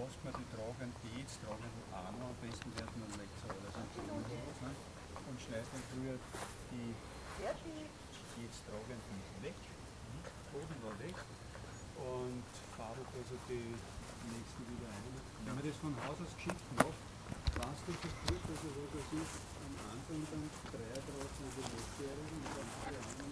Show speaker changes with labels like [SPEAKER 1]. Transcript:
[SPEAKER 1] lässt man die tragenden jetzt, tragenden Arme, am besten wird man legt so alles in die raus, ne? Und schneidet dann früher die jetzt tragenden weg, oben war weg und fadelt also die nächsten wieder ein. Wenn man das von Haus aus geschickt macht, was du verspürt, also was das ist, am Anfang dann 3 Grad sind die Letztjährigen und dann alle anderen